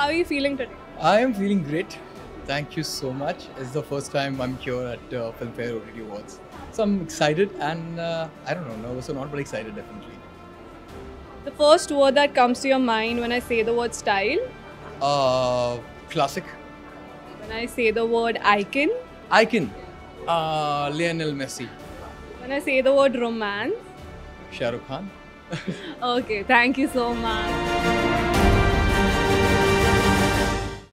are you feeling today? I am feeling great. Thank you so much. It's the first time I'm here at Filmfare OTT Awards. So I'm excited and I don't know, nervous or not, but excited definitely. The first word that comes to your mind when I say the word style, Classic. when I say the word icon, Icon. Lionel Messi. when I say the word romance. Shah Rukh Khan. Okay, thank you so much.